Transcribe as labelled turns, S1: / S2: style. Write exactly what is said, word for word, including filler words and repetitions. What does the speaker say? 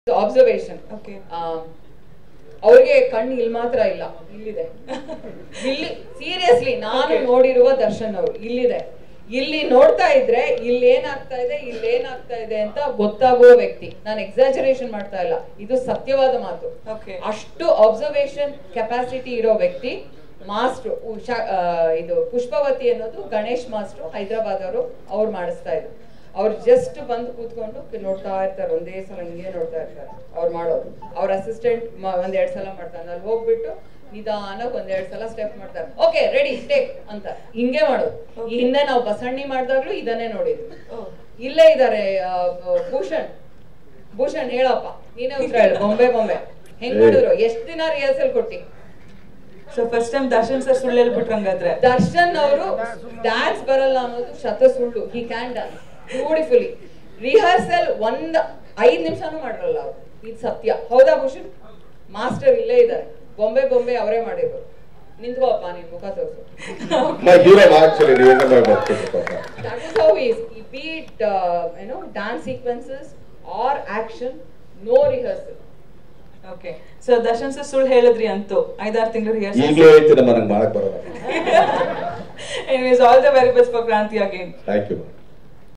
S1: Observation. Okay. ಅವ್ರಿಗೆ ಕಣ್ಣು ಇಲ್ಲಿ ಮಾತ್ರ ಇಲ್ಲ, ಇಲ್ಲಿದೆ. ಇಲ್ಲಿ ಸೀರಿಯಸ್ಲಿ ನಾನು ನೋಡಿರುವ ದರ್ಶನ್ ಅವರು ಇಲ್ಲಿದೆ. ಇಲ್ಲಿ ನೋಡ್ತಾ ಇದ್ರೆ ಇಲ್ಲಿ ಏನಾಗ್ತಾ ಇದೆ ಇಲ್ಲಿ ಏನಾಗ್ತಾ ಇದೆ ಅಂತ ಗೊತ್ತಾಗುವ ವ್ಯಕ್ತಿ. ನಾನು ಎಕ್ಸಾಜರೇಷನ್ ಮಾಡ್ತಾ ಇಲ್ಲ, ಇದು ಸತ್ಯವಾದ ಮಾತು. ಅಷ್ಟು ಅಬ್ಸರ್ವೇಷನ್ ಕೆಪಾಸಿಟಿ ಇರೋ ವ್ಯಕ್ತಿ. ಮಾಸ್ಟ್ರು ಇದು ಪುಷ್ಪವತಿ ಅನ್ನೋದು ಗಣೇಶ್ ಮಾಸ್ಟ್ರು ಹೈದರಾಬಾದ್ ಅವರು ಅವ್ರು ಮಾಡಿಸ್ತಾ ಇದ್ರು. ಅವ್ರು ಜಸ್ಟ್ ಬಂದು ಕೂತ್ಕೊಂಡು ನೋಡ್ತಾ ಇರ್ತಾರೆ, ಒಂದೇ ಸಲ ಹಿಂಗೆ ನೋಡ್ತಾ ಇರ್ತಾರೆ ಅವ್ರು ಮಾಡೋದು. ಅವ್ರ ಅಸಿಸ್ಟೆಂಟ್ ಒಂದೆರಡು ಸಲ ಮಾಡ್ತಾರೆ, ಅಲ್ಲಿ ಹೋಗ್ಬಿಟ್ಟು ನಿಧಾನಕ್ಕೆ ಒಂದೆರಡು ಸಲ ಸ್ಟೆಪ್ ಮಾಡ್ತಾರೆ. ಓಕೆ ರೆಡಿ ಟೇಕ್ ಅಂತ ಹಿಂಗೆ ಮಾಡೋದು. ಈ ಹಿಂದೆ ನಾವು ಬಸಣ್ಣಿ ಮಾಡಿದಾಗ್ಲೂ ಇದನ್ನೇ ನೋಡಿದ್ವಿ. ಇಲ್ಲೇ ಇದ್ದಾರೆ ಭೂಷಣ್. ಭೂಷಣ್ ಹೇಳಪ್ಪ, ನೀನೇ ಉತ್ತರ ಹೇಳು. ಬೊಂಬೆ ಬೊಂಬೆ ಹೆಂಗ್ ಮಾಡಿದ್ರು, ಎಷ್ಟ್ ದಿನ ರಿಹರ್ಸಲ್ ಕೊಟ್ಟಿ?
S2: So first time Darshan sir ಸುಳ್ಳು ಹೇಳ್ಬಿಟ್ರು ಹಂಗಾದ್ರೆ.
S1: ದರ್ಶನ್ ಅವರು ಡ್ಯಾನ್ಸ್ ಬರಲ್ಲ ಅನ್ನೋದು ಶತ ಸುಳ್ಳು. He can dance beautifully. Rehearsal ಒಂದ್ ಐದ್ ನಿಮಿಷನೂ ಮಾಡಿರಲ್ಲ ಅವ್ರು, ಇದು ಸತ್ಯ. ಹೌದಾ ಭೂಷಣ್? ಮಾಸ್ಟರ್ ಇಲ್ಲೇ ಇದ್ದಾರೆ, ಬೊಂಬೆ ಬೊಂಬೆ ಅವರೇ ಮಾಡಿರೋದು. ನಿಂತ್ಕೋಪ್ಪ, ನಿನ್ ಮುಖ ತೋರಿಸು. That is how he is. He beat uh, you know dance sequences or action, no rehearsal.
S2: Okay. So Darshan sir ಸುಳ್ಳು ಹೇಳಿದ್ರಿ ಅಂತೂ ಐದಾರು ತಿಂಗಳು ರಿಹರ್ಸಲ್.
S3: ಈಗಲೂ ಹೇಳ್ತೀನಿ, ನನಗೆ ಮಾಡಕ್ ಬರಲ್ಲ.
S2: Anyways, all the very best for Kranti again.
S3: Thank you.